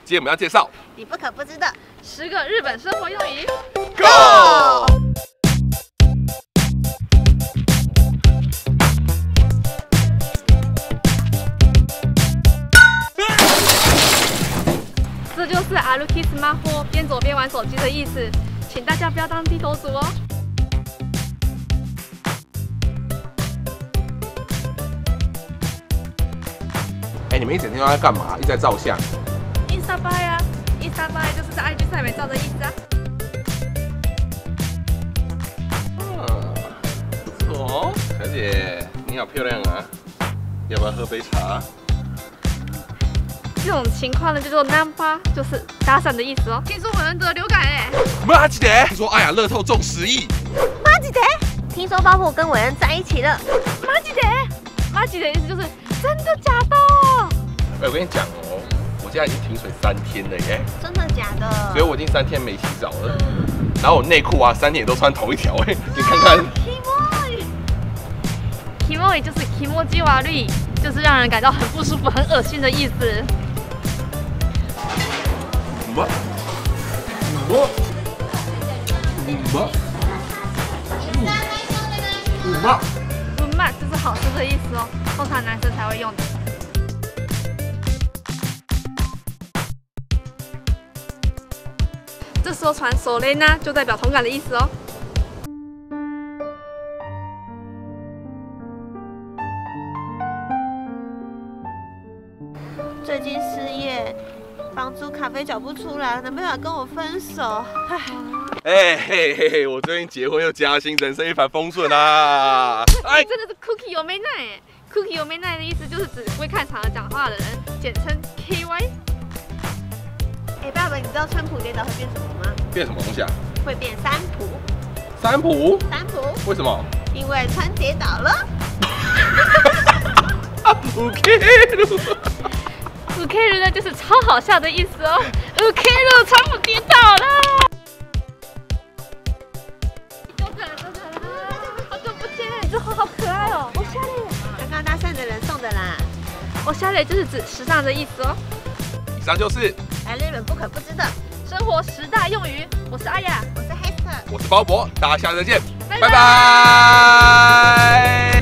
今天我们要介绍你不可不知的 10个日本生活用语。 Go！ 这就是歩きスマホ，边走边玩手机的意思，请大家不要当低头族哦。 你们一整天都在干嘛？一直在照相。 インスタ映え啊，インスタ映え就是在 IG 上面照的意思啊。 不错哦，小姐，你好漂亮啊！要不要喝杯茶？ 这种情况呢，就叫做ナンパ，就是搭讪的意思哦。听说我能得流感哎， 马吉德说：“哎呀，乐透中10亿。” 马吉德，听说包伯跟韦恩在一起了。 马吉德，马吉德的意思就是真的假的？ 我跟你讲哦，我家已经停水3天了耶。 真的假的？ 所以我已经3天没洗澡了。然后我内裤啊3天也都穿同一条哎，你看看。 キモい就是気持ち悪い，就是让人感到很不舒服、很恶心的意思。 么就是好吃的意思哦，通常男生才会用的。这时候传手雷呢，就代表同感的意思哦。 最近失业，房租卡费缴不出来，男朋友跟我分手， 哎嘿嘿嘿，我最近结婚又加薪，人生一帆风顺啊！ 哎，真的是 cookie 有没耐哎 ，cookie 有没耐的意思就是指不会看场合讲话的人，简称 KY。 爸爸，你知道川普跌倒会变什么吗？ 变什么东西啊？ 会变三浦。 三浦？ 三浦？ 为什么？ 因为川跌倒了。 五 K 日呢，就是超好笑的意思哦。五 K 日，川普跌倒了。好久不见，你这花好可爱哦。我下来， 刚刚搭讪的人送的啦。 我下来就是指时尚的意思哦。 以上就是来日本不可不知的生活10大用语。我是阿雅， 我是 Hester， 我是包伯，大家下次再见， 拜拜拜。